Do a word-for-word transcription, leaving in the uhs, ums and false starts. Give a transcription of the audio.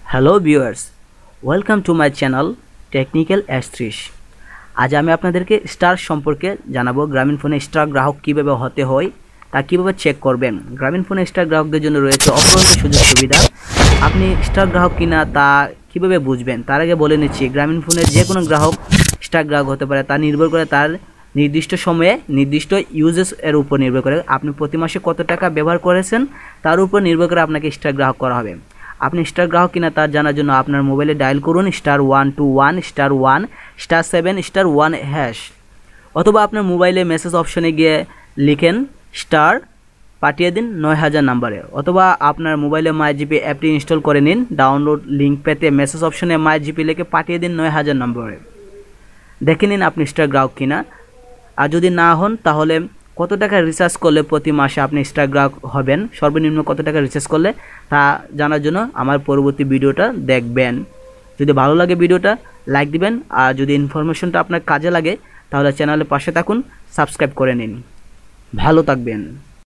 Hello viewers, welcome to my channel technical অ্যাস্ট্রিশ। আজ আমি আপনাদেরকে স্টার সম্পর্কে জানাবো। গ্রামীণ ফোনে স্টার গ্রাহক কীভাবে হতে হয়, তা কীভাবে চেক করবেন। গ্রামীণ ফোনে স্টার গ্রাহকদের জন্য রয়েছে অপরন্ত সুযোগ সুবিধা। আপনি স্টার গ্রাহক কিনা তা কীভাবে বুঝবেন, তার আগে বলে নিচ্ছি, গ্রামীণ ফোনের যে কোনো গ্রাহক স্টার গ্রাহক হতে পারে। তা নির্ভর করে তার নির্দিষ্ট সময়ে নির্দিষ্ট ইউজেস এর উপর নির্ভর করে। আপনি প্রতি মাসে কত টাকা ব্যবহার করেছেন তার উপর নির্ভর করে আপনাকে স্টার গ্রাহক করা হবে। আপনি স্টার গ্রাহক কিনা তা জানার জন্য আপনার মোবাইলে ডায়াল করুন star one two one star one star seven star one hash, অথবা আপনার মোবাইলে মেসেজ অপশনে গিয়ে লিখেন স্টার, পাঠিয়ে দিন নয় হাজার নাম্বারে, অথবা আপনার মোবাইলে মাই জিপি অ্যাপটি ইনস্টল করে নিন। ডাউনলোড লিঙ্ক পেতে মেসেজ অপশনে মাই জিপি লিখে পাঠিয়ে দিন নয় হাজার নম্বরে। দেখে নিন আপনি স্টার গ্রাহক কিনা। আর যদি না হন তাহলে কত টাকা রিচার্জ করলে প্রতি মাসে আপনি স্টার গ্রাহক হবেন, সর্বনিম্ন কত টাকা রিচার্জ করলে, তা জানার জন্য আমার পরবর্তী ভিডিওটা দেখবেন। যদি ভালো লাগে ভিডিওটা লাইক দিবেন, আর যদি ইনফরমেশনটা আপনার কাজে লাগে তাহলে চ্যানেলের পাশে থাকুন, সাবস্ক্রাইব করে নিন। ভালো থাকবেন।